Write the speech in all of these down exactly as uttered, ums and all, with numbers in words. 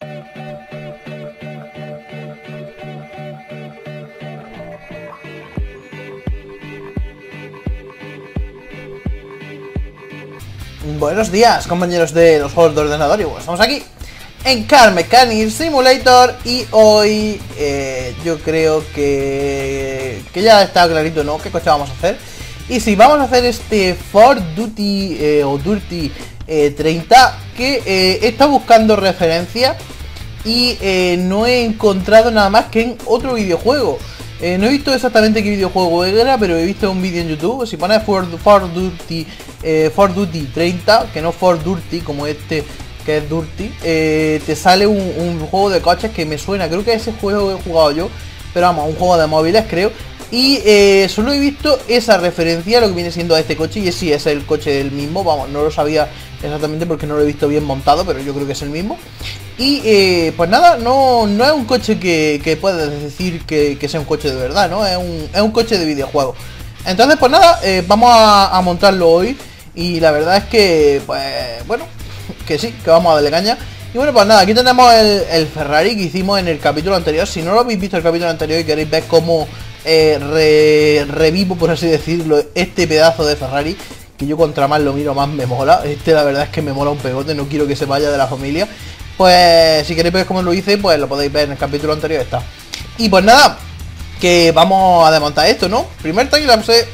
Buenos días, compañeros de los juegos de ordenador, y bueno, estamos aquí en Car Mechanic Simulator y hoy eh, yo creo que, que ya está clarito, ¿no? ¿Qué coche vamos a hacer? Y sí, vamos a hacer este Ford Duty eh, o Dirty eh, treinta que eh, he estado buscando referencia y eh, no he encontrado nada más que en otro videojuego. Eh, no he visto exactamente qué videojuego era, pero he visto un vídeo en YouTube. Si pones Ford, Ford Duty eh, Ford Duty treinta, que no Ford Dirty como este que es Dirty, eh, te sale un, un juego de coches que me suena. Creo que ese juego he jugado yo, pero vamos, un juego de móviles creo. Y eh, solo he visto esa referencia a lo que viene siendo a este coche. Y sí, es el coche del mismo. Vamos, no lo sabía exactamente porque no lo he visto bien montado, pero yo creo que es el mismo. Y eh, pues nada, no, no es un coche que, que puedes decir que, que sea un coche de verdad, ¿no? Es un, es un coche de videojuego. Entonces pues nada, eh, vamos a, a montarlo hoy. Y la verdad es que, pues, bueno, que sí, que vamos a darle caña. Y bueno, pues nada, aquí tenemos el, el Ferrari que hicimos en el capítulo anterior. Si no lo habéis visto el capítulo anterior y queréis ver cómo eh, re, revivo, por así decirlo, este pedazo de Ferrari, que yo contra más lo miro más me mola. Este la verdad es que me mola un pegote, no quiero que se vaya de la familia. Pues si queréis ver cómo lo hice, pues lo podéis ver en el capítulo anterior, está. Y pues nada, que vamos a desmontar esto, ¿no? Primer timelapse.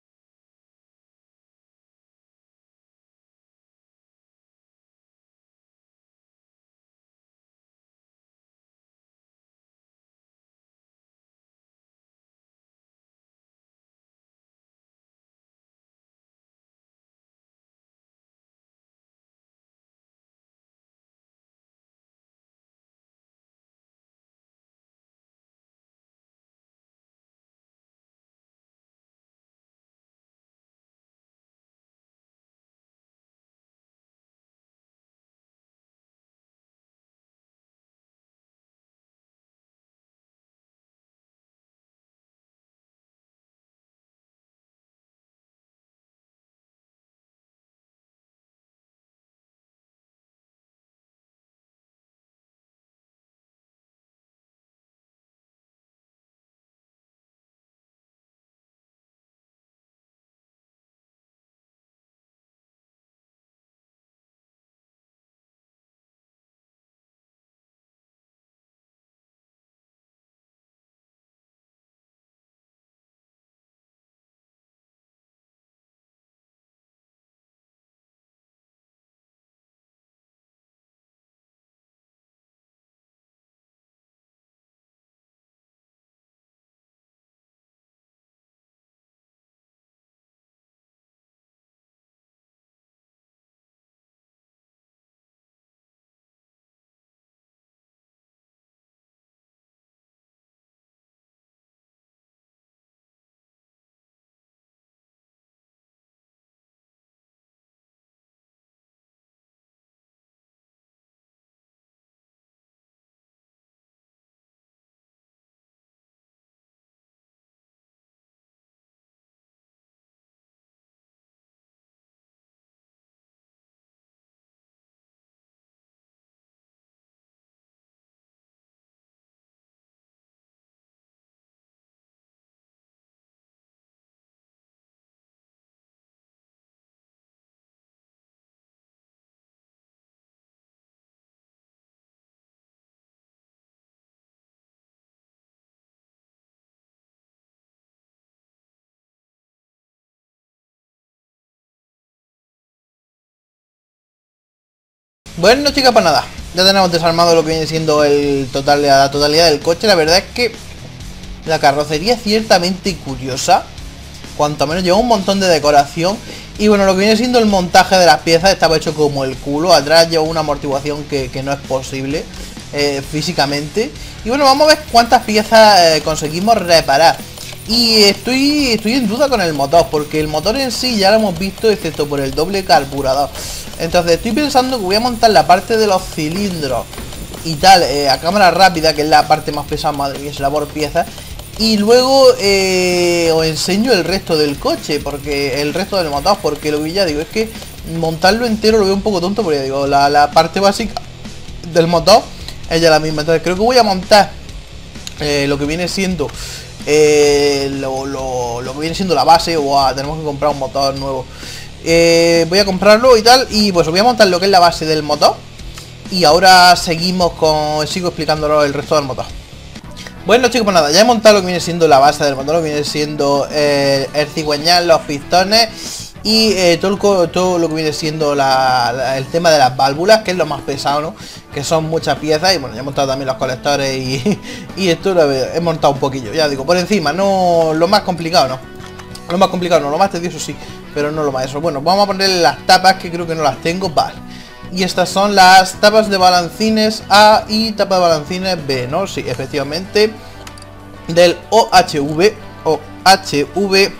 Bueno, chicas, pues nada, ya tenemos desarmado lo que viene siendo el total, la totalidad del coche. La verdad es que la carrocería es ciertamente curiosa, cuanto menos lleva un montón de decoración. Y bueno, lo que viene siendo el montaje de las piezas estaba hecho como el culo. Atrás lleva una amortiguación que, que no es posible eh, físicamente. Y bueno, vamos a ver cuántas piezas eh, conseguimos reparar. Y estoy, estoy en duda con el motor, porque el motor en sí ya lo hemos visto, excepto por el doble carburador. Entonces estoy pensando que voy a montar la parte de los cilindros y tal, eh, a cámara rápida, que es la parte más pesada, madre mía, será por piezas. Y luego eh, os enseño el resto del coche, porque el resto del motor, porque lo que ya digo es que montarlo entero lo veo un poco tonto, porque digo, la, la parte básica del motor ella la misma. Entonces creo que voy a montar eh, lo que viene siendo eh, lo, lo, lo que viene siendo la base. O a, tenemos que comprar un motor nuevo. eh, Voy a comprarlo y tal. Y pues voy a montar lo que es la base del motor. Y ahora seguimos con... sigo explicándolo el resto del motor. Bueno chicos, pues nada, ya he montado lo que viene siendo la base del motor. Lo que viene siendo eh, el cigüeñal, los pistones y eh, todo, el, todo lo que viene siendo la, la, el tema de las válvulas, que es lo más pesado, ¿no? Que son muchas piezas. Y bueno, ya he montado también los colectores y, y esto lo he, he montado un poquillo, ya digo, por encima. No lo más complicado, no. Lo más complicado no, lo más tedioso sí, pero no lo más eso. Bueno, vamos a ponerle las tapas, que creo que no las tengo. Vale. Y estas son las tapas de balancines A y tapa de balancines B, ¿no? Sí, efectivamente. Del O H V. O H V.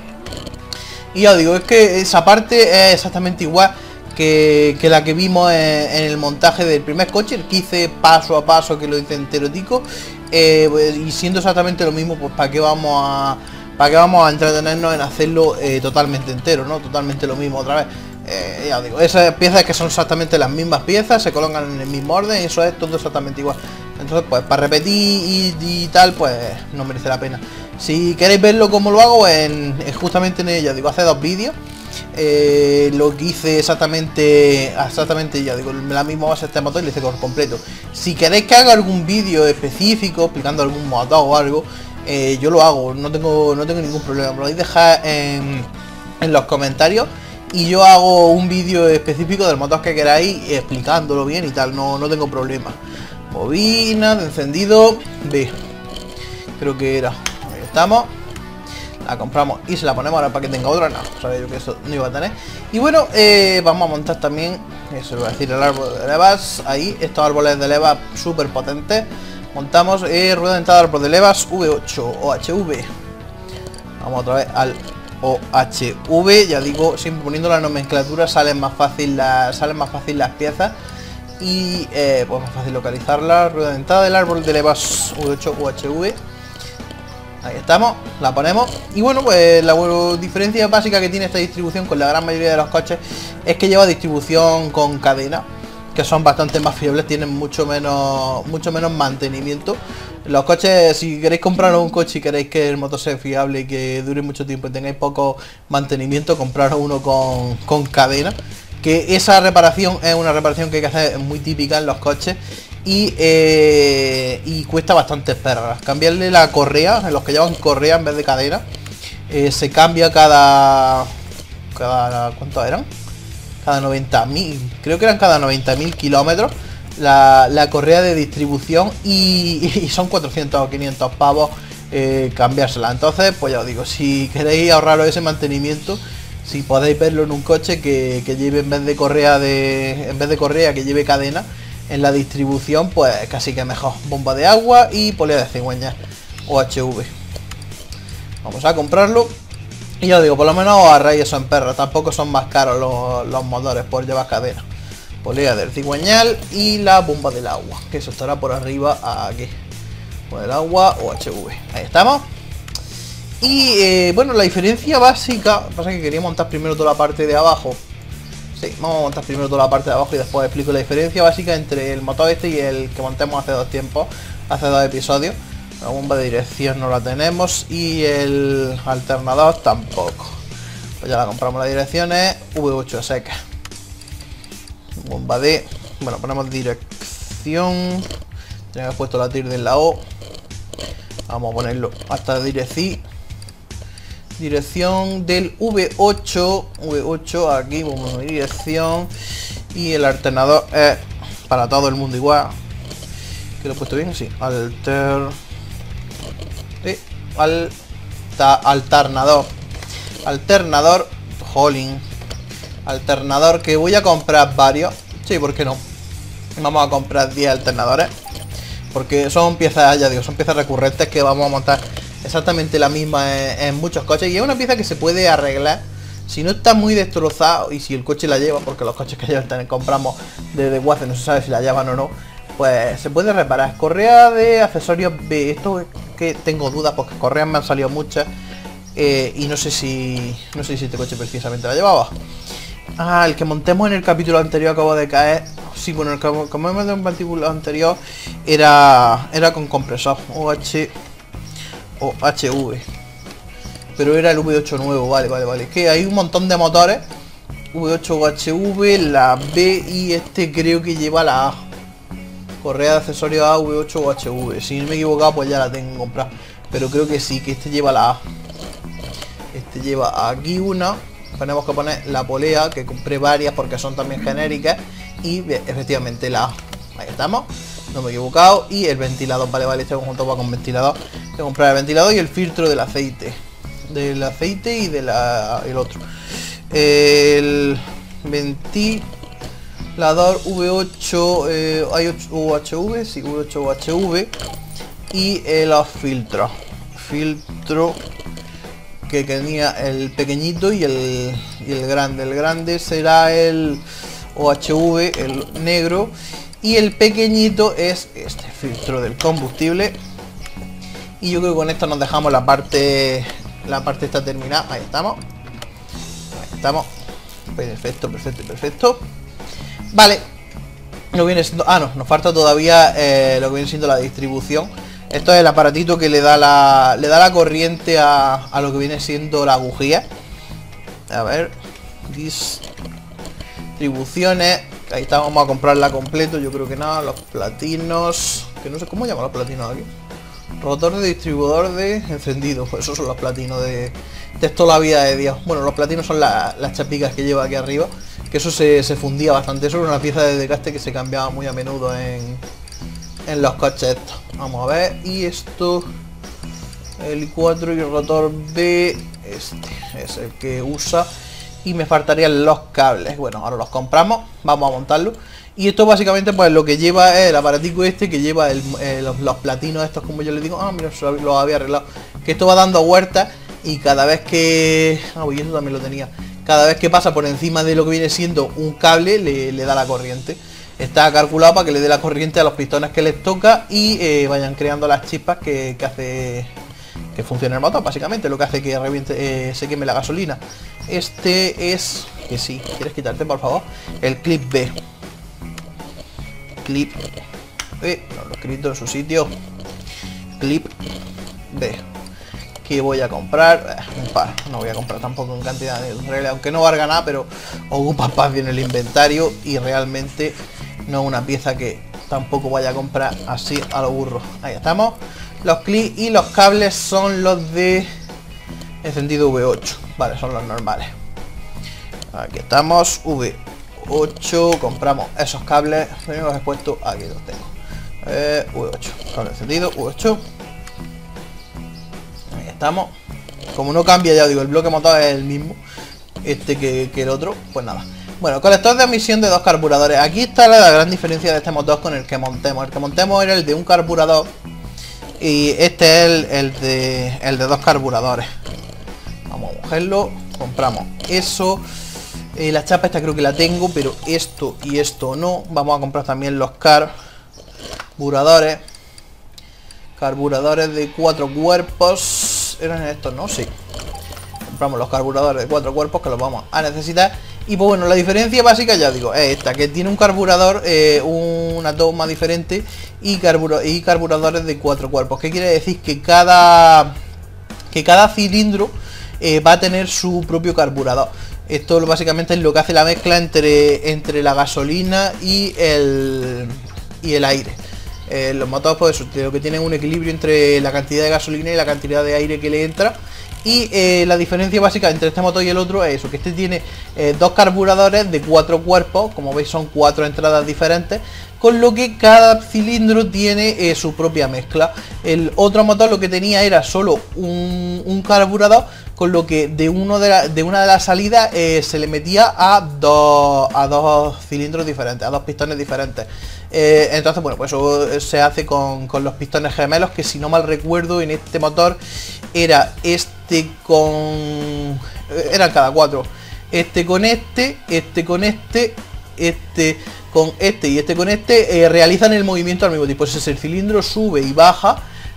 Y ya digo, es que esa parte es exactamente igual que, que la que vimos en, en el montaje del primer coche, el que hice paso a paso, que lo hice enterotico. Eh, pues, y siendo exactamente lo mismo, pues ¿para qué vamos a... ¿Para qué vamos a entretenernos en hacerlo eh, totalmente entero, ¿no? Totalmente lo mismo otra vez. Eh, ya digo, esas piezas que son exactamente las mismas piezas, se colocan en el mismo orden, y eso es todo exactamente igual. Entonces pues para repetir y, y tal, pues no merece la pena. Si queréis verlo como lo hago, en, en justamente en ella, digo, hace dos vídeos eh, lo que hice exactamente, exactamente ya digo, la misma base de este motor y lo hice por completo. Si queréis que haga algún vídeo específico explicando algún motor o algo, eh, yo lo hago, no tengo, no tengo ningún problema. Me lo podéis dejar en, en los comentarios y yo hago un vídeo específico del motor que queráis explicándolo bien y tal, no, no tengo problema. Bobina de encendido B, creo que era. Ahí estamos. La compramos y se la ponemos ahora para que tenga otra. No, sabía yo que eso no iba a tener. Y bueno, eh, vamos a montar también, eso voy a decir, el árbol de levas. Ahí, estos árboles de levas súper potentes. Montamos eh, rueda dentada de árbol de levas V ocho O H V. Vamos otra vez al O H V, ya digo, siempre poniendo la nomenclatura salen más fácil las, salen más fácil las piezas y eh, pues más fácil localizarla. Rueda dentada del árbol de levas V ocho O H V. Ahí estamos, la ponemos. Y bueno, pues la bueno, diferencia básica que tiene esta distribución con la gran mayoría de los coches es que lleva distribución con cadena, que son bastante más fiables, tienen mucho menos mucho menos mantenimiento. Los coches, si queréis compraros un coche y queréis que el motor sea fiable y que dure mucho tiempo y tengáis poco mantenimiento, compraros uno con, con cadena, que esa reparación es una reparación que hay que hacer muy típica en los coches y, eh, y cuesta bastantes perras. Cambiarle la correa, en los que llevan correa en vez de cadena, eh, se cambia cada... cada ¿cuántos eran? Cada noventa mil, creo que eran cada noventa mil kilómetros la, la correa de distribución y, y son cuatrocientos o quinientos pavos eh, cambiársela. Entonces pues ya os digo, si queréis ahorraros ese mantenimiento, si podéis verlo en un coche que, que lleve en vez de correa de en vez de correa que lleve cadena en la distribución, pues casi que mejor. Bomba de agua y polea de cigüeña O H V. Vamos a comprarlo. Y ya digo, por lo menos ahorráis eso en perra. Tampoco son más caros los, los motores por llevar cadena. Polea del cigüeñal y la bomba del agua, que eso estará por arriba aquí. Bomba del agua O H V. Ahí estamos. Y eh, bueno, la diferencia básica, pasa que quería montar primero toda la parte de abajo. Sí, vamos a montar primero toda la parte de abajo y después explico la diferencia básica entre el motor este y el que montemos hace dos tiempos, hace dos episodios. La bomba de dirección no la tenemos y el alternador tampoco. Pues ya la compramos. Las direcciones V ocho seca. Bomba de... Bueno, ponemos dirección. Tenemos que haber puesto la tir de la O. Vamos a ponerlo hasta dirección. Dirección del V ocho. V ocho aquí, vamos a dirección. Y el alternador es para todo el mundo igual. Que lo he puesto bien así. Alter... Sí, alta, alternador alternador Holling alternador, que voy a comprar varios. Sí, ¿por qué no? Vamos a comprar diez alternadores, porque son piezas, ya digo, son piezas recurrentes que vamos a montar exactamente la misma en, en muchos coches. Y es una pieza que se puede arreglar si no está muy destrozado y si el coche la lleva, porque los coches que ya compramos desde Waze no se sabe si la llevan o no, pues se puede reparar. Correa de accesorios B. Esto es que tengo dudas porque correas me han salido muchas eh, y no sé si no sé si este coche precisamente la llevaba. Ah, el que montemos en el capítulo anterior acabo de caer. sí, bueno, el cambiamos de un partícula anterior era era con compresor O H o H V, pero era el V ocho nuevo. Vale, vale, vale. Es que hay un montón de motores V ocho o H V, la B y este creo que lleva la A. Correa de accesorios A, V ocho o H V. Si no me he equivocado, pues ya la tengo comprada. Pero creo que sí, que este lleva la A. Este lleva aquí una. Tenemos que poner la polea, que compré varias porque son también genéricas. Y efectivamente la A. Ahí estamos. No me he equivocado. Y el ventilador, vale, vale, este conjunto va con ventilador. Tengo que comprar el ventilador y el filtro del aceite. Del aceite y del el otro. El ventilador V ocho eh, o H V, sí, V ocho o H V. Y eh, los filtros. Filtro que tenía el pequeñito y el, y el grande. El grande será el O H V, el negro. Y el pequeñito es este filtro del combustible. Y yo creo que con esto nos dejamos la parte la parte está terminada. Ahí estamos. Ahí estamos. Perfecto, perfecto, perfecto. Vale. No viene siendo... Ah, no, nos falta todavía eh, lo que viene siendo la distribución. Esto es el aparatito que le da la le da la corriente a, a lo que viene siendo la bujía. A ver. Distribuciones. Ahí está, vamos a comprarla completo. Yo creo que nada. Los platinos. Que no sé cómo llaman los platinos aquí. Rotor de distribuidor de encendido. Pues esos son los platinos de, de esto la vida de Dios. Bueno, los platinos son la, las chapicas que lleva aquí arriba. Que eso se, se fundía bastante. Eso era una pieza de desgaste que se cambiaba muy a menudo en, en los coches estos. Vamos a ver. Y esto, el I cuatro y el rotor B, este es el que usa. Y me faltarían los cables. Bueno, ahora los compramos. Vamos a montarlo. Y esto básicamente pues lo que lleva es el aparatico este que lleva el, eh, los, los platinos estos, como yo les digo. Ah, mira, lo había arreglado. Que esto va dando vueltas y cada vez que... Ah, uy, eso también lo tenía. Cada vez que pasa por encima de lo que viene siendo un cable, le, le da la corriente. Está calculado para que le dé la corriente a los pistones que les toca y eh, vayan creando las chispas que, que hace que funcione el motor, básicamente. Lo que hace que reviente, eh, se queme la gasolina. Este es... Que sí, ¿quieres quitarte, por favor? El clip B. Clip B, no lo he escrito en su sitio. Clip B. Que voy a comprar eh, un par, no voy a comprar tampoco en cantidad de realidad, aunque no valga nada, pero ocupa espacio en el inventario y realmente no es una pieza que tampoco vaya a comprar así a lo burro. Ahí estamos. Los clips y los cables son los de encendido V ocho, vale, son los normales. Aquí estamos, V ocho, compramos esos cables, los he puesto aquí, los tengo. eh, V ocho, cable encendido, V ocho. Ahí estamos. Como no cambia, ya digo, el bloque motor es el mismo este que, que el otro, pues nada. Bueno, colector de admisión de dos carburadores. Aquí está la gran diferencia de este motor con el que montemos. El que montemos era el de un carburador y este es el, el, de, el de dos carburadores. Vamos a cogerlo, compramos eso. Eh, la chapa esta creo que la tengo, pero esto y esto no. Vamos a comprar también los carburadores. Carburadores de cuatro cuerpos. ¿Eran estos? No, sí. Compramos los carburadores de cuatro cuerpos que los vamos a necesitar. Y pues bueno, la diferencia básica, ya digo, es esta, que tiene un carburador, eh, una toma diferente y, carbura y carburadores de cuatro cuerpos. ¿Qué quiere decir? Que cada, que cada cilindro eh, va a tener su propio carburador. Esto básicamente es lo que hace la mezcla entre, entre la gasolina y el, y el aire. Eh, los motores pues eso, creo que tienen un equilibrio entre la cantidad de gasolina y la cantidad de aire que le entra. Y eh, la diferencia básica entre este motor y el otro es eso, que este tiene eh, dos carburadores de cuatro cuerpos, como veis son cuatro entradas diferentes, con lo que cada cilindro tiene eh, su propia mezcla. El otro motor lo que tenía era solo un, un carburador, con lo que de, uno de, la, de una de las salidas eh, se le metía a dos, a dos cilindros diferentes, a dos pistones diferentes. Eh, entonces, bueno, pues eso se hace con, con los pistones gemelos, que si no mal recuerdo en este motor era este con... eran cada cuatro. Este con este, este con este, este con este y este con este, eh, realizan el movimiento al mismo tiempo. Es el cilindro sube y baja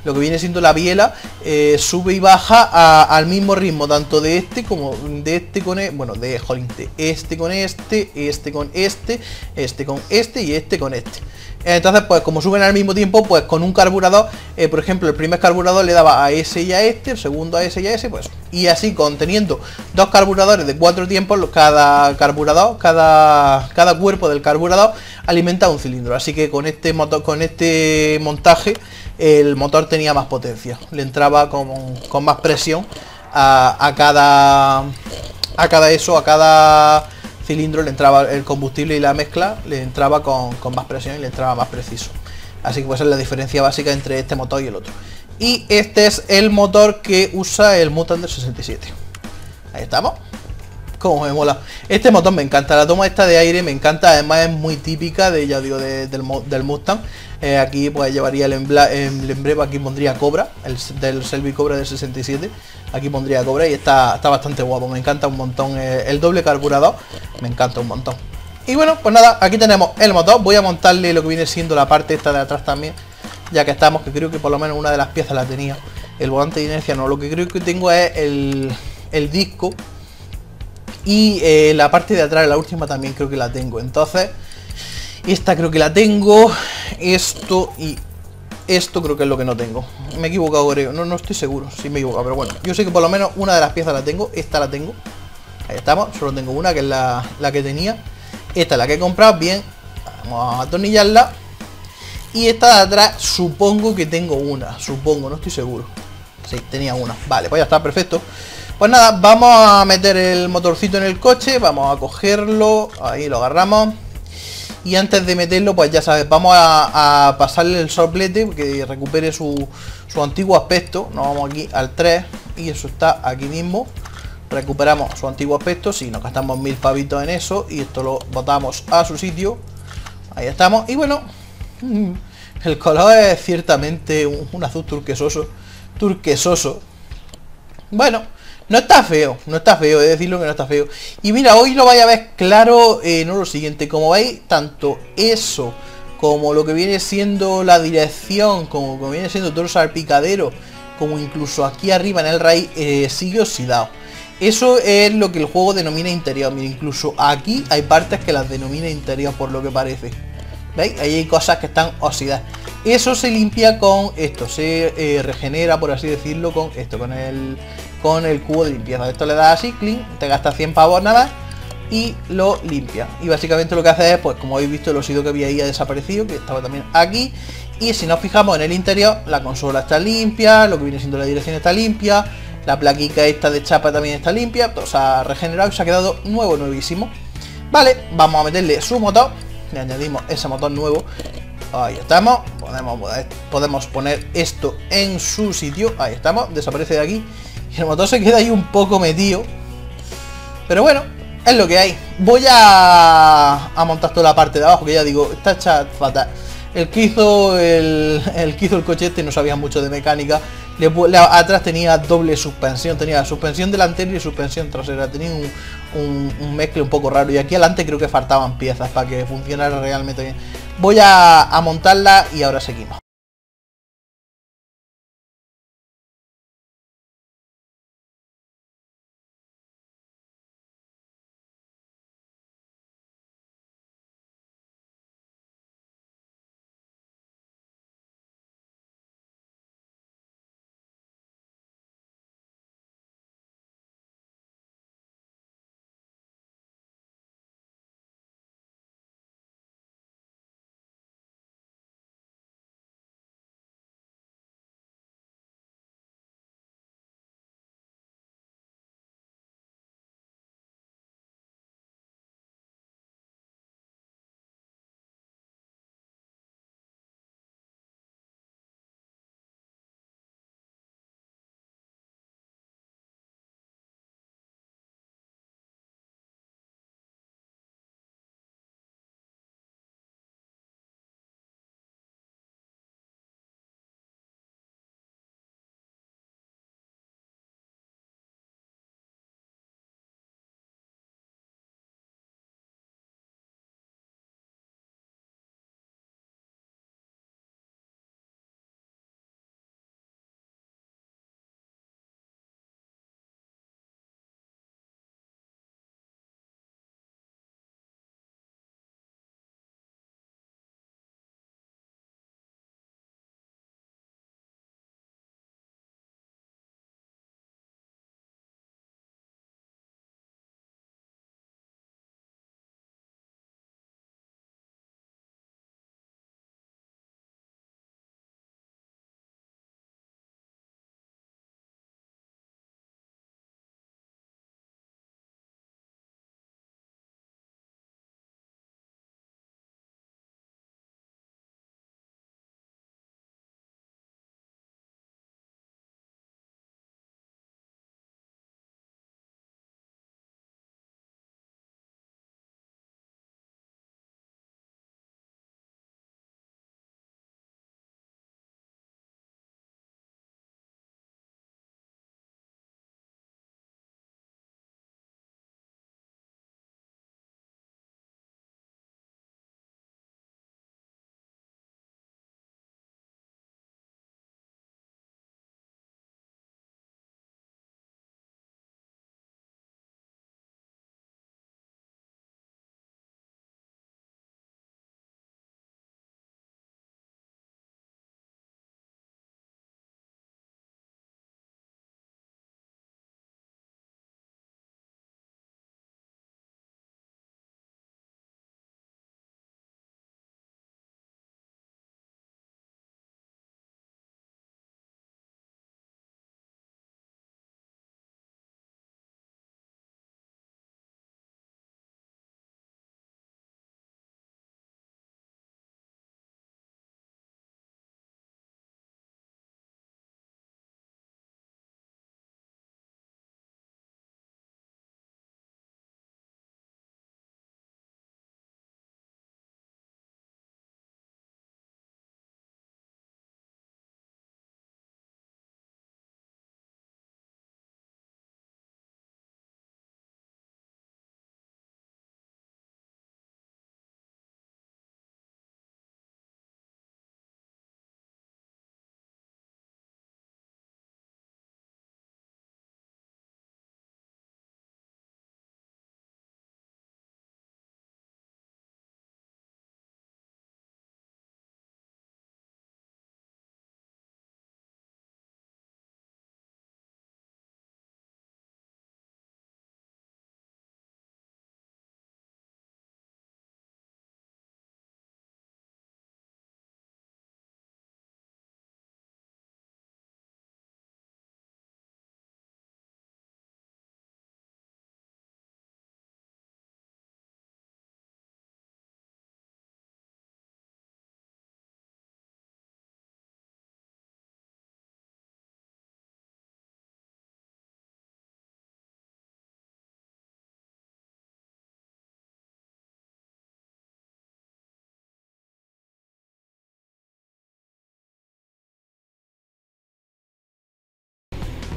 lo que viene siendo la biela, eh, sube y baja a, al mismo ritmo, tanto de este como de este con este, bueno, de, jolín, de este con este, este con este, este con este y este con este. Entonces, pues como suben al mismo tiempo, pues con un carburador, eh, por ejemplo, el primer carburador le daba a ese y a este, el segundo a ese y a ese, pues, y así conteniendo dos carburadores de cuatro tiempos, cada carburador, cada, cada cuerpo del carburador alimenta un cilindro. Así que con este motor, con este montaje, el motor tenía más potencia, le entraba con, con más presión a, a cada, a cada eso, a cada cilindro le entraba el combustible y la mezcla le entraba con, con más presión y le entraba más preciso. Así que pues es la diferencia básica entre este motor y el otro. Y este es el motor que usa el Mustang del sesenta y siete. Ahí estamos. Como me mola. Este motor me encanta, la toma esta de aire me encanta, además es muy típica de, ya digo, de, del, del Mustang. Eh, aquí pues llevaría el, embla, el emblema, aquí pondría Cobra, el del Shelby Cobra del sesenta y siete. Aquí pondría Cobra y está, está bastante guapo, me encanta un montón. Eh, el doble carburador, me encanta un montón. Y bueno, pues nada, aquí tenemos el motor. Voy a montarle lo que viene siendo la parte esta de atrás también, ya que estamos, que creo que por lo menos una de las piezas la tenía. El volante de inercia no, lo que creo que tengo es el, el disco. Y eh, la parte de atrás, la última también creo que la tengo. Entonces, esta creo que la tengo. Esto y esto creo que es lo que no tengo. Me he equivocado, creo. No, no estoy seguro si me he equivocado, pero bueno. Yo sé que por lo menos una de las piezas la tengo. Esta la tengo. Ahí estamos. Solo tengo una, que es la, la que tenía. Esta es la que he comprado. Bien. Vamos a atornillarla. Y esta de atrás supongo que tengo una. Supongo, no estoy seguro. Sí, tenía una. Vale, pues ya está, perfecto. Pues nada, vamos a meter el motorcito en el coche, vamos a cogerlo, ahí lo agarramos. Y antes de meterlo, pues ya sabes, vamos a, a pasarle el soplete, que recupere su, su antiguo aspecto. Nos vamos aquí al tres y eso está aquí mismo. Recuperamos su antiguo aspecto, si sí, nos gastamos mil pavitos en eso y esto lo botamos a su sitio. Ahí estamos, y bueno, el color es ciertamente un, un azul turquesoso, turquesoso. Bueno. No está feo, no está feo, he de decirlo que no está feo. Y mira, hoy lo vais a ver claro, eh, no lo siguiente, como veis, tanto eso, como lo que viene siendo la dirección, como, como viene siendo todo el salpicadero, como incluso aquí arriba en el raíz, eh, sigue oxidado. Eso es lo que el juego denomina interior. Mira, incluso aquí hay partes que las denomina interior por lo que parece. ¿Veis? Ahí hay cosas que están oxidadas. Eso se limpia con esto, se eh, regenera, por así decirlo, con esto, con el... con el cubo de limpieza. Esto le da así, clean, te gasta cien pavos nada y lo limpia. Y básicamente lo que hace es, pues como habéis visto, el óxido que había ahí ha desaparecido, que estaba también aquí. Y si nos fijamos en el interior, la consola está limpia, lo que viene siendo la dirección está limpia, la plaquica esta de chapa también está limpia, todo se ha regenerado y se ha quedado nuevo, nuevísimo. Vale, vamos a meterle su motor, le añadimos ese motor nuevo. Ahí estamos, podemos, podemos poner esto en su sitio, ahí estamos, desaparece de aquí. Y el motor se queda ahí un poco metido. Pero bueno, es lo que hay. Voy a, a montar toda la parte de abajo, que ya digo, está hecha fatal. El que hizo el, el que hizo el coche este no sabía mucho de mecánica. Le, le, atrás tenía doble suspensión, tenía suspensión delantera y suspensión trasera. Tenía un, un, un mezcle un poco raro. Y aquí adelante creo que faltaban piezas para que funcionara realmente bien. Voy a, a montarla y ahora seguimos.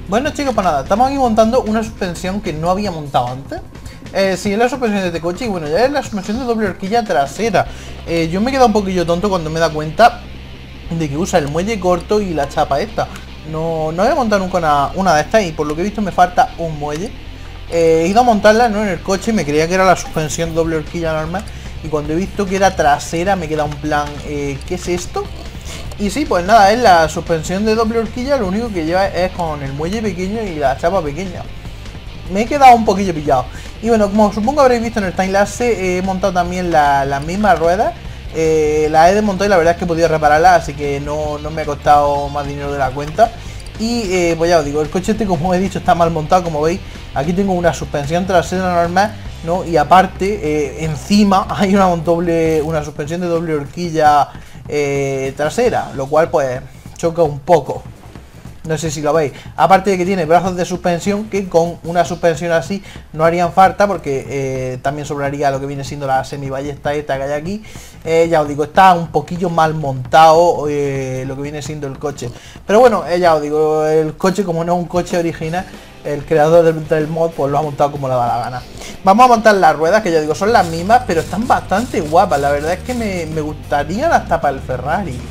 Bueno chicos, pues nada, estamos aquí montando una suspensión que no había montado antes. Eh, sí, es la suspensión de este coche y bueno, ya es la suspensión de doble horquilla trasera. eh, Yo me he quedado un poquillo tonto cuando me he dado cuenta de que usa el muelle corto y la chapa esta. No, no había montado nunca una, una de estas y por lo que he visto me falta un muelle. eh, He ido a montarla no en el coche, me creía que era la suspensión doble horquilla normal. Y cuando he visto que era trasera me queda un plan, eh, ¿qué es esto? Y sí, pues nada, es la suspensión de doble horquilla, lo único que lleva es con el muelle pequeño y la chapa pequeña. Me he quedado un poquillo pillado. Y bueno, como supongo habréis visto en el timelapse, eh, he montado también las la mismas ruedas. Eh, las he desmontado y la verdad es que he podido repararlas, así que no, no me ha costado más dinero de la cuenta. Y eh, pues ya os digo, el coche este, como he dicho, está mal montado, como veis. Aquí tengo una suspensión trasera normal, ¿no? Y aparte, eh, encima hay una doble, una suspensión de doble horquilla eh, trasera, lo cual pues choca un poco. No sé si lo veis. Aparte de que tiene brazos de suspensión que con una suspensión así no harían falta, porque eh, también sobraría lo que viene siendo la semiballesta esta que hay aquí. Eh, ya os digo, está un poquillo mal montado eh, lo que viene siendo el coche. Pero bueno, eh, ya os digo, el coche, como no es un coche original, el creador del, del mod pues lo ha montado como le da la gana. Vamos a montar las ruedas, que ya digo, son las mismas, pero están bastante guapas. La verdad es que me, me gustaría las tapas del Ferrari.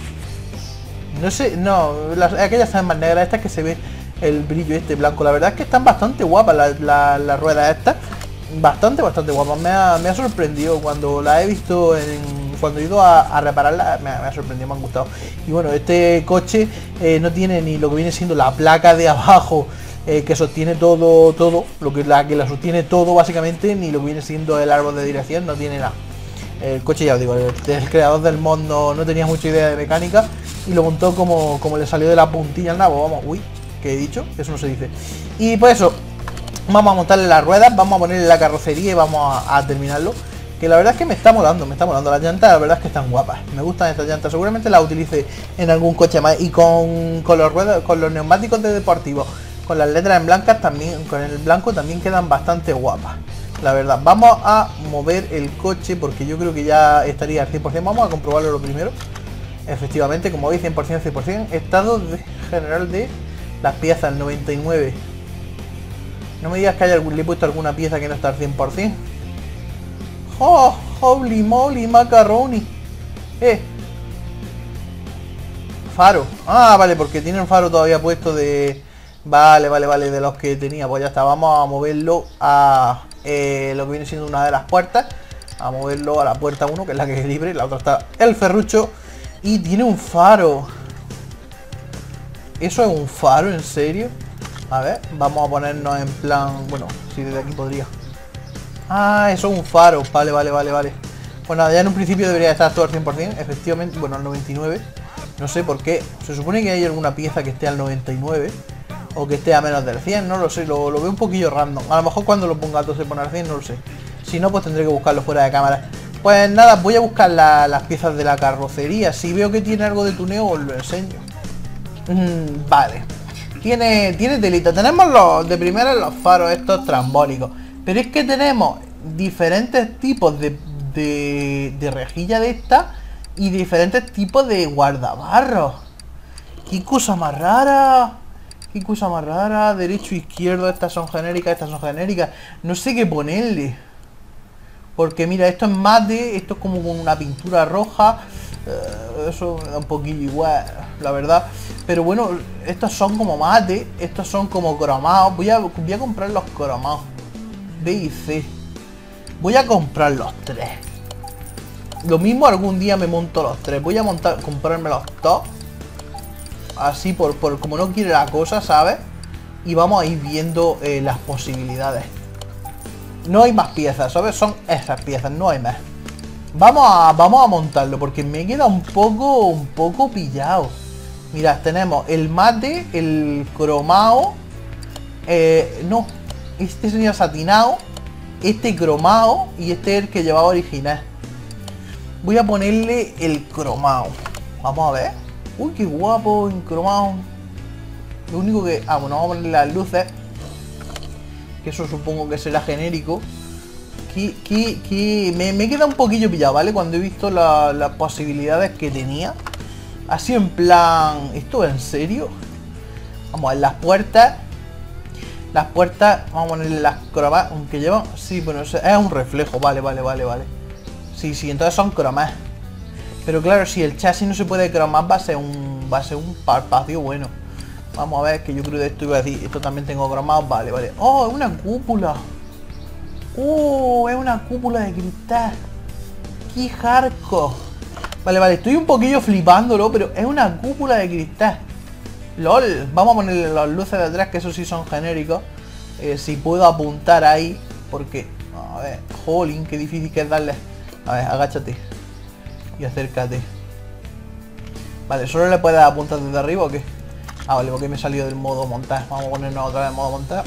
No sé, no, las, aquellas están más negras, estas que se ve el brillo este blanco. La verdad es que están bastante guapas las la, la ruedas estas. Bastante, bastante guapas. Me ha, me ha sorprendido cuando las he visto, en, cuando he ido a, a repararlas, me, me ha sorprendido, me han gustado. Y bueno, este coche eh, no tiene ni lo que viene siendo la placa de abajo, eh, que sostiene todo, todo, lo que la que la sostiene todo básicamente, ni lo que viene siendo el árbol de dirección, no tiene nada. El coche, ya os digo, el, el creador del mod no, no tenía mucha idea de mecánica y lo montó como, como le salió de la puntilla al nabo. Vamos, uy, ¿qué he dicho? Eso no se dice. Y pues eso, vamos a montarle las ruedas, vamos a ponerle la carrocería y vamos a, a terminarlo. Que la verdad es que me está molando, me está molando. Las llantas, la verdad es que están guapas. Me gustan estas llantas, seguramente las utilice en algún coche más. Y con, con los ruedas, con los neumáticos de deportivo, con las letras en blancas también, con el blanco también quedan bastante guapas. La verdad, vamos a mover el coche porque yo creo que ya estaría al cien por cien. Vamos a comprobarlo lo primero. Efectivamente, como veis, cien por cien, cien por cien. Estado de general de las piezas, noventa y nueve. No me digas que haya algún, le he puesto alguna pieza que no está al cien por cien. ¡Oh! ¡Holy moly, macaroni! ¡Eh! Faro. Ah, vale, porque tiene un faro todavía puesto de... Vale, vale, vale, de los que tenía. Pues ya está, vamos a moverlo a... Eh, lo que viene siendo una de las puertas, a moverlo a la puerta uno, que es la que es libre. La otra está el ferrucho. Y tiene un faro. ¿Eso es un faro? ¿En serio? A ver, vamos a ponernos en plan... Bueno, si desde aquí podría. Ah, eso es un faro. Vale, vale, vale, vale. Pues nada, ya en un principio debería estar todo al cien por cien. Efectivamente, bueno, al noventa y nueve. No sé por qué. Se supone que hay alguna pieza que esté al noventa y nueve. O que esté a menos del cien, no lo sé, lo, lo veo un poquillo random. A lo mejor cuando lo ponga todo se pone al cien, no lo sé. Si no, pues tendré que buscarlo fuera de cámara. Pues nada, voy a buscar la, las piezas de la carrocería. Si veo que tiene algo de tuneo, os lo enseño. Mm, vale. Tiene, tiene telita. Tenemos los de primera los faros estos trambólicos. Pero es que tenemos diferentes tipos de, de, de rejilla de esta y diferentes tipos de guardabarros. ¡Qué cosa más rara! Qué cosa más rara, derecho, izquierdo, estas son genéricas, estas son genéricas. No sé qué ponerle. Porque mira, esto es mate, esto es como con una pintura roja. Uh, eso me da un poquillo igual, la verdad. Pero bueno, estos son como mate, estos son como cromados. Voy a, voy a comprar los cromados. B y C. Voy a comprar los tres. Lo mismo algún día me monto los tres. Voy a montar, comprarme los dos. Así por, por como no quiere la cosa, ¿sabes? Y vamos a ir viendo eh, las posibilidades. No hay más piezas, ¿sabes? Son esas piezas, no hay más. Vamos a, vamos a montarlo porque me queda un poco, un poco pillado. Mirad, tenemos el mate, el cromado. Eh, no, este sería satinado. Este cromado y este es el que llevaba original. Voy a ponerle el cromado. Vamos a ver. Uy, qué guapo, encromado. Lo único que... Ah, bueno, vamos a poner las luces. Que eso supongo que será genérico. Que, que, que... Me, me queda un poquillo pillado, ¿vale? Cuando he visto la, las posibilidades que tenía. Así en plan... ¿Esto en serio? Vamos a ver las puertas. Las puertas, vamos a ponerle las cromas, aunque llevan... Sí, bueno, es un reflejo, vale, vale, vale, vale. Sí, sí, entonces son cromas. Pero claro, si el chasis no se puede cromar, va a ser un... Va a ser un parpadeo bueno. Vamos a ver, que yo creo que esto iba a decir, esto también tengo cromado, vale, vale. ¡Oh, es una cúpula! ¡Oh, es una cúpula de cristal! ¡Qué hardcore! Vale, vale, estoy un poquillo flipándolo, pero es una cúpula de cristal. ¡Lol! Vamos a ponerle las luces de atrás, que eso sí son genéricos. Eh, si puedo apuntar ahí, porque... A ver, jolín, qué difícil que es darle. A ver, agáchate. Y acércate. Vale, ¿solo le puedes apuntar desde arriba o qué? Ah, vale, porque me he salido del modo montar. Vamos a ponernos otra vez en modo montar.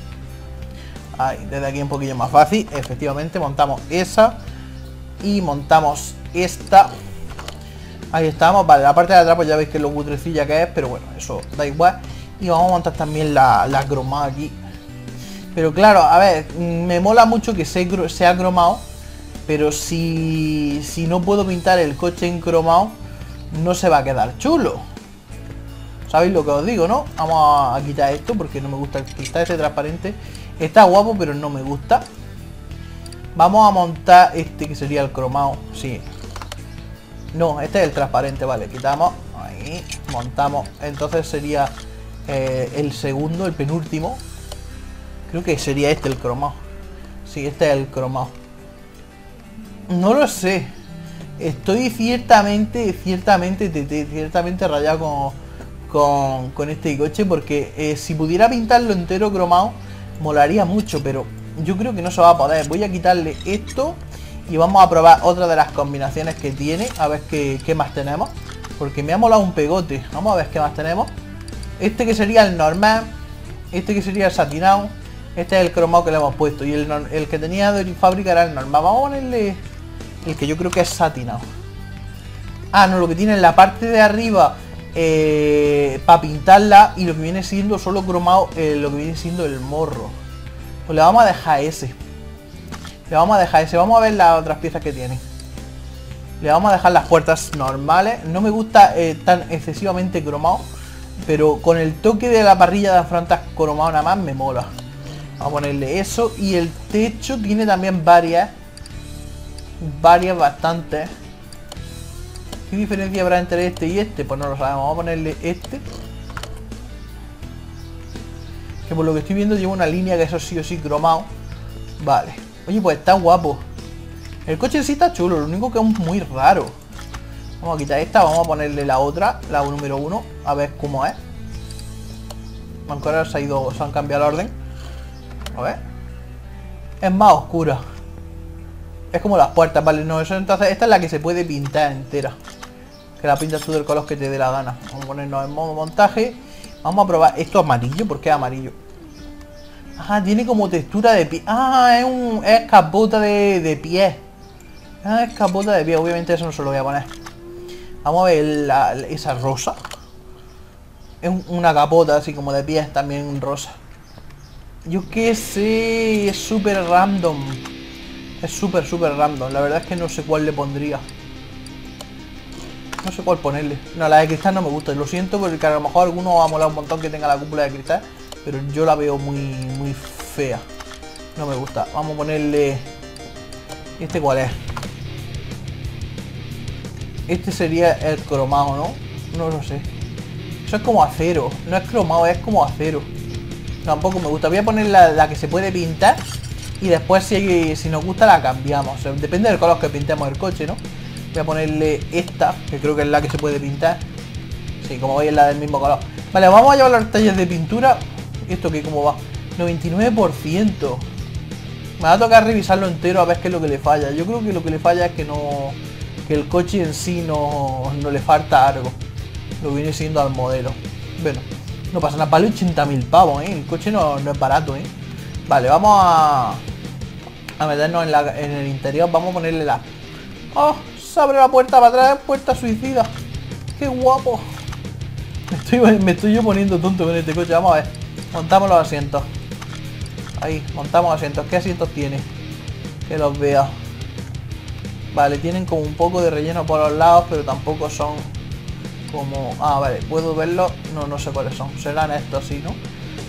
Ahí, desde aquí un poquillo más fácil. Efectivamente, montamos esa. Y montamos esta. Ahí estamos. Vale, la parte de atrás pues ya veis que lo cutrecilla que es. Pero bueno, eso da igual. Y vamos a montar también la, la cromada aquí. Pero claro, a ver, me mola mucho que se, sea cromado. Pero si, si no puedo pintar el coche en cromado, no se va a quedar chulo. ¿Sabéis lo que os digo, no? Vamos a quitar esto porque no me gusta el cristal ese transparente. Está guapo, pero no me gusta. Vamos a montar este que sería el cromado. Sí. No, este es el transparente, vale. Quitamos. Ahí. Montamos. Entonces sería eh, el segundo, el penúltimo. Creo que sería este el cromado. Sí, este es el cromado. No lo sé. Estoy ciertamente, ciertamente, ciertamente rayado con... Con, con este coche porque eh, si pudiera pintarlo entero cromado molaría mucho, pero yo creo que no se va a poder. Voy a quitarle esto y vamos a probar otra de las combinaciones que tiene, a ver qué, qué más tenemos, porque me ha molado un pegote. Vamos a ver qué más tenemos. Este que sería el normal, este que sería el satinado, este es el cromado que le hemos puesto y el, el que tenía de fábrica era el normal. Vamos a ponerle el que yo creo que es satinado. Ah, no, lo que tiene en la parte de arriba Eh, para pintarla y lo que viene siendo solo cromado, eh, lo que viene siendo el morro. Pues le vamos a dejar ese. Le vamos a dejar ese. Vamos a ver las otras piezas que tiene. Le vamos a dejar las puertas normales. No me gusta eh, tan excesivamente cromado, pero con el toque de la parrilla de frontas cromado nada más me mola. Vamos a ponerle eso. Y el techo tiene también varias. Varias bastantes. ¿Qué diferencia habrá entre este y este? Pues no lo sabemos. Vamos a ponerle este. Que por lo que estoy viendo lleva una línea que eso sí o sí cromado. Vale. Oye, pues está guapo. El coche en sí está chulo. Lo único que es muy raro. Vamos a quitar esta. Vamos a ponerle la otra. La número uno. A ver cómo es. Aunque ahora se ha ido. Se han cambiado el orden. A ver. Es más oscura. Es como las puertas. Vale, no, eso entonces. Esta es la que se puede pintar entera. Que la pintas tú del color que te dé la gana. Vamos a ponernos en modo montaje. Vamos a probar esto amarillo. ¿Por qué amarillo? Ah, tiene como textura de pie. Ah, es un es capota de, de pie. Ah, es capota de pie. Obviamente eso no se lo voy a poner. Vamos a ver la, esa rosa. Es un, una capota así como de pies también rosa. Yo qué sé. Es súper random. Es súper, súper random. La verdad es que no sé cuál le pondría. No sé cuál ponerle. No, la de cristal no me gusta. Lo siento porque a lo mejor a alguno va a molar un montón que tenga la cúpula de cristal. Pero yo la veo muy, muy fea. No me gusta. Vamos a ponerle... ¿Este cuál es? Este sería el cromado, ¿no? No lo sé. Eso es como acero. No es cromado, es como acero. Tampoco me gusta. Voy a poner la, la que se puede pintar. Y después si, si nos gusta la cambiamos. O sea, depende del color que pintemos el coche, ¿no? Voy a ponerle esta, que creo que es la que se puede pintar. Sí, como veis es la del mismo color. Vale, vamos a llevar los detalles de pintura. ¿Esto qué? ¿Cómo va? noventa y nueve por ciento. Me va a tocar revisarlo entero a ver qué es lo que le falla. Yo creo que lo que le falla es que no... Que el coche en sí no, no le falta algo. Lo que viene siendo al modelo. Bueno, no pasa nada. Vale ochenta mil pavos, ¿eh? El coche no, no es barato, ¿eh? Vale, vamos a... A meternos en, la, en el interior. Vamos a ponerle la... ¡Oh! Se abre la puerta para atrás, puerta suicida. ¡Qué guapo! Me estoy, me estoy yo poniendo tonto con este coche. Vamos a ver. Montamos los asientos. Ahí, montamos asientos. ¿Qué asientos tiene? Que los vea. Vale, tienen como un poco de relleno por los lados, pero tampoco son como... Ah, vale, ¿puedo verlos? No, no sé cuáles son. Serán estos, sí, ¿no?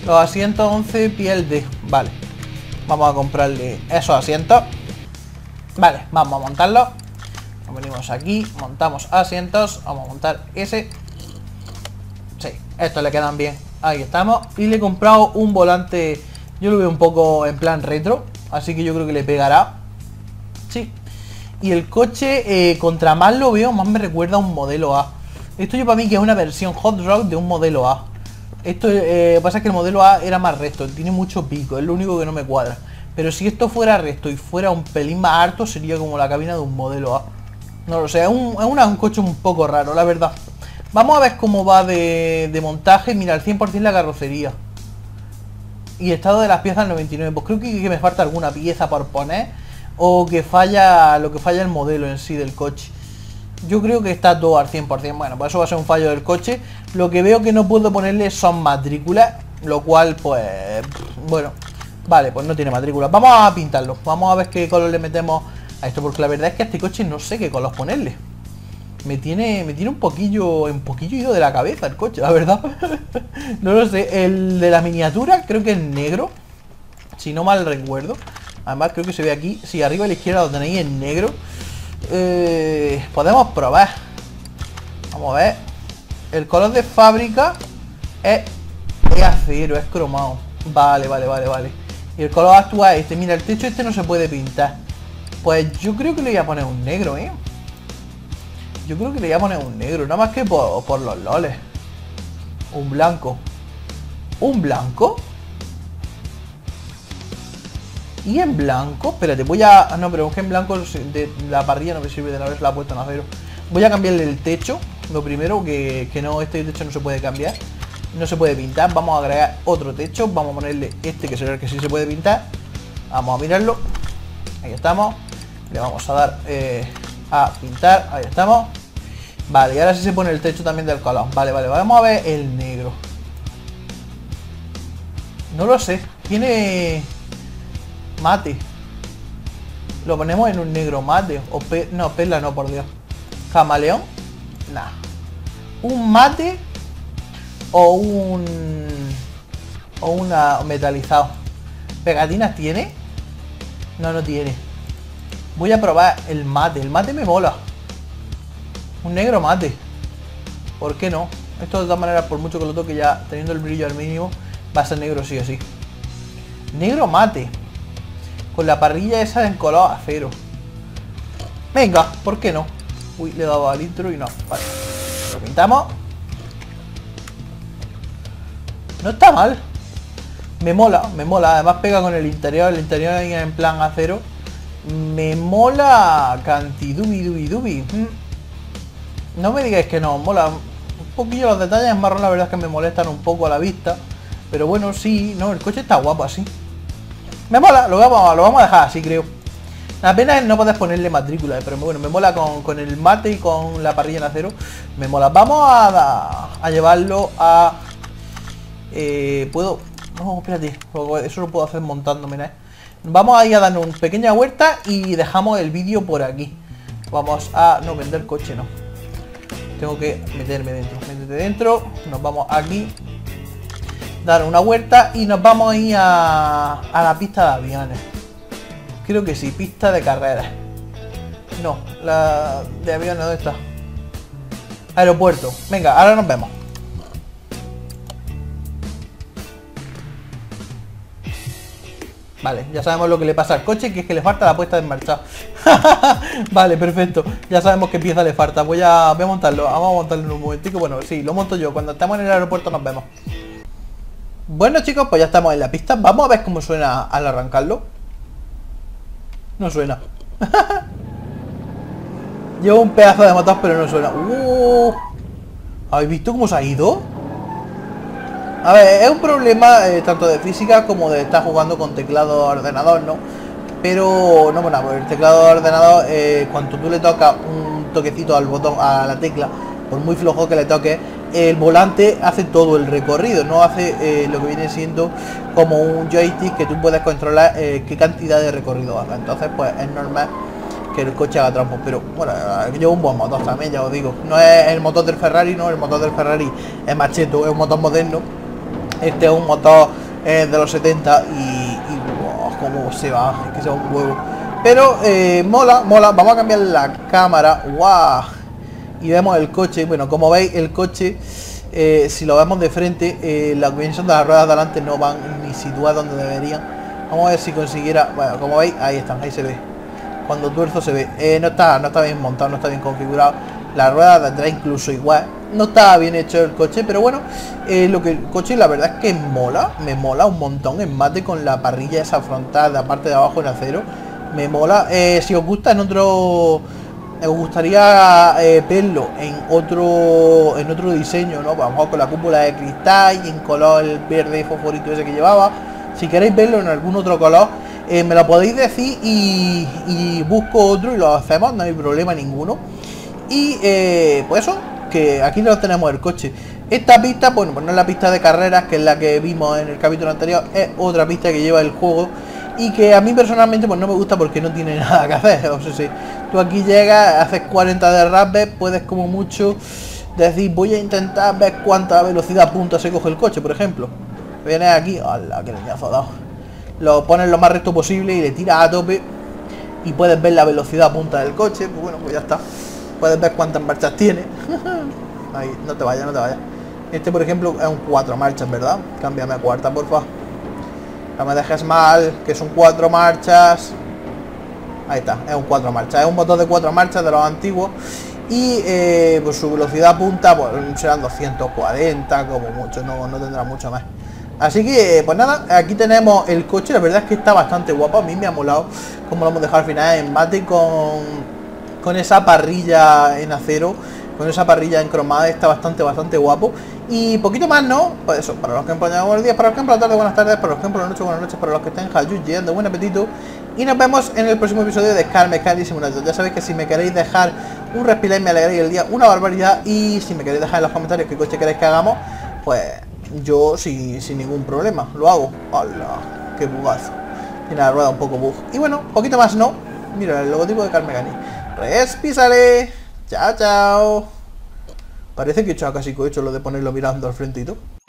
Los asientos once piel de... Vale. Vamos a comprarle esos asientos. Vale, vamos a montarlos. Nos venimos aquí, montamos asientos. Vamos a montar ese. Sí, estos le quedan bien. Ahí estamos. Y le he comprado un volante. Yo lo veo un poco en plan retro, así que yo creo que le pegará. Sí. Y el coche, eh, contra más lo veo, más me recuerda a un modelo A. Esto yo para mí que es una versión hot rod de un modelo A. Esto eh, pasa que el modelo A era más recto, tiene mucho pico, es lo único que no me cuadra. Pero si esto fuera recto y fuera un pelín más alto, sería como la cabina de un modelo A. No lo sé, es un, es una, un coche un poco raro, la verdad. Vamos a ver cómo va de, de montaje. Mira, al cien por cien la carrocería. Y estado de las piezas al noventa y nueve. Pues creo que, que me falta alguna pieza por poner. O que falla lo que falla el modelo en sí del coche. Yo creo que está todo al cien por cien. Bueno, pues eso va a ser un fallo del coche. Lo que veo que no puedo ponerle son matrículas. Lo cual, pues... Bueno, vale, pues no tiene matrículas. Vamos a pintarlo. Vamos a ver qué color le metemos a esto. Porque la verdad es que a este coche no sé qué color ponerle. Me tiene, me tiene un poquillo, un poquillo ido de la cabeza el coche, la verdad. No lo sé. El de la miniatura creo que es negro, si no mal recuerdo. Además creo que se ve aquí. Sí, arriba a la izquierda lo tenéis en negro. eh, Podemos probar. Vamos a ver. El color de fábrica es, es acero, es cromado. Vale, vale, vale, vale. Y el color actual es este. Mira, el techo este no se puede pintar. Pues yo creo que le voy a poner un negro, eh Yo creo que le voy a poner un negro, nada más que por, por los loles. Un blanco. ¿Un blanco? ¿Y en blanco? Espérate, voy a... No, pero es que en blanco de la parrilla no me sirve de nada, se la he puesto en acero. Voy a cambiarle el techo. Lo primero, que, que no, este techo no se puede cambiar. No se puede pintar. Vamos a agregar otro techo. Vamos a ponerle este, que será el que sí se puede pintar. Vamos a mirarlo. Ahí estamos. Le vamos a dar... Eh, a pintar, ahí estamos. Vale, y ahora sí se pone el techo también del color. Vale, vale, vamos a ver el negro. No lo sé, tiene mate. Lo ponemos en un negro mate. O pe... no, perla no, por Dios. Camaleón. Nah. Un mate. O un... O una metalizado. ¿Pegatinas tiene? No, no tiene. Voy a probar el mate. El mate me mola. Un negro mate. ¿Por qué no? Esto de todas maneras, por mucho que lo toque ya, teniendo el brillo al mínimo, va a ser negro sí o sí. Negro mate. Con la parrilla esa en color acero. Venga, ¿por qué no? Uy, le he dado al intro y no. Vale. Lo pintamos. No está mal. Me mola, me mola. Además pega con el interior. El interior ahí en plan acero. Me mola cantidubi dubi dubi. No me digáis que no, mola un poquillo los detalles marrón, la verdad es que me molestan un poco a la vista. Pero bueno, sí, no, el coche está guapo así. Me mola, lo vamos, lo vamos a dejar así, creo. La pena es no poder ponerle matrícula, pero bueno, me mola con, con el mate y con la parrilla en acero. Me mola. Vamos a, a llevarlo a... Eh, puedo... No, espérate, eso lo puedo hacer montando, mira, eh. Vamos a ir a darnos una pequeña vuelta y dejamos el vídeo por aquí. Vamos a... No, vender coche no. Tengo que meterme dentro. Métete dentro. Nos vamos aquí. Dar una vuelta y nos vamos a ir a, a la pista de aviones. Creo que sí, pista de carreras. No, la de aviones, ¿dónde está? Aeropuerto. Venga, ahora nos vemos. Vale, ya sabemos lo que le pasa al coche, que es que le falta la puesta en marcha. Vale, perfecto. Ya sabemos qué pieza le falta. Voy a, voy a montarlo. Vamos a montarlo en un momentico. Bueno, sí, lo monto yo. Cuando estemos en el aeropuerto nos vemos. Bueno, chicos, pues ya estamos en la pista. Vamos a ver cómo suena al arrancarlo. No suena. Llevo un pedazo de motor, pero no suena. Uh, ¿Habéis visto cómo se ha ido? A ver, es un problema eh, tanto de física como de estar jugando con teclado ordenador, ¿no? Pero, no, bueno, el teclado ordenador, eh, cuando tú le tocas un toquecito al botón, a la tecla, por muy flojo que le toques, el volante hace todo el recorrido, no hace eh, lo que viene siendo como un joystick que tú puedes controlar eh, qué cantidad de recorrido hace. Entonces, pues es normal que el coche haga trampas, pero bueno, lleva un buen motor también, ya os digo. No es el motor del Ferrari, no, el motor del Ferrari es macheto, es un motor moderno. Este es un motor eh, de los setenta y, y wow, cómo se va, es que se va un huevo. Pero eh, mola, mola. Vamos a cambiar la cámara. Wow. Y vemos el coche. Bueno, como veis, el coche, eh, si lo vemos de frente, eh, la combinación de las ruedas de adelante no van ni situadas donde deberían. Vamos a ver si consiguiera. Bueno, como veis, ahí están, ahí se ve. Cuando tuerzo se ve. Eh, no está, no está bien montado, no está bien configurado. La rueda de atrás incluso igual. No está bien hecho el coche, pero bueno, eh, lo que el coche la verdad es que mola, me mola un montón en mate con la parrilla esa frontal, la parte de abajo en acero. Me mola. Eh, si os gusta en otro, me gustaría eh, verlo en otro, en otro diseño, ¿no? Vamos con la cúpula de cristal y en color verde fosforito ese que llevaba. Si queréis verlo en algún otro color, eh, me lo podéis decir y, y busco otro y lo hacemos, no hay problema ninguno. Y eh, pues eso, que aquí lo tenemos el coche. Esta pista, bueno, pues no es la pista de carreras, que es la que vimos en el capítulo anterior, es otra pista que lleva el juego y que a mí personalmente pues no me gusta porque no tiene nada que hacer. O sea, si tú aquí llegas, haces cuarenta de rapid, puedes como mucho decir, voy a intentar ver cuánta velocidad punta se coge el coche, por ejemplo. Vienes aquí, ¡hala, qué leñazo ha dado! Lo pones lo más recto posible y le tiras a tope y puedes ver la velocidad punta del coche. Pues bueno, pues ya está. Puedes ver cuántas marchas tiene. Ahí, no te vayas, no te vayas. Este, por ejemplo, es un cuatro marchas, ¿verdad? Cámbiame a cuarta, porfa. No me dejes mal, que son cuatro marchas. Ahí está, es un cuatro marchas. Es un motor de cuatro marchas de los antiguos. Y eh, pues su velocidad punta pues, serán doscientos cuarenta, como mucho, no, no tendrá mucho más. Así que, pues nada, aquí tenemos el coche. La verdad es que está bastante guapo. A mí me ha molado como lo hemos dejado al final en mate con... con esa parrilla en acero, con esa parrilla en cromada. Está bastante, bastante guapo. Y poquito más, ¿no? Pues eso, para los que emprenden buenos días, para los que emprenden tarde, buenas tardes, para los que emprenden noche, buenas noches, para los que estén llegando, buen apetito. Y nos vemos en el próximo episodio de Car Mechanic Simulator. Ya sabéis que si me queréis dejar un respiré me alegraréis el día, una barbaridad. Y si me queréis dejar en los comentarios qué coche queréis que hagamos, pues yo sin, sin ningún problema lo hago. ¡Hala! ¡Qué bugazo! Tiene la rueda un poco bug. Y bueno, poquito más, ¿no? Mira, el logotipo de Car Mechanic. Respísale. Chao, chao. Parece que he hecho casi cohecho lo de ponerlo mirando al frente y todo.